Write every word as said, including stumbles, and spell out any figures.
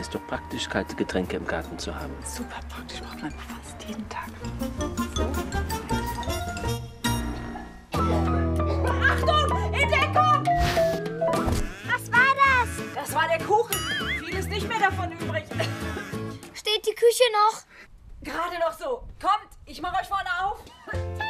ist doch praktisch, kalte Getränke im Garten zu haben. Super praktisch, braucht man fast jeden Tag. Achtung! Entdeckung! Was war das? Das war der Kuchen. Viel ist nicht mehr davon übrig. Steht die Küche noch? Gerade noch so. Kommt, ich mache euch vorne auf.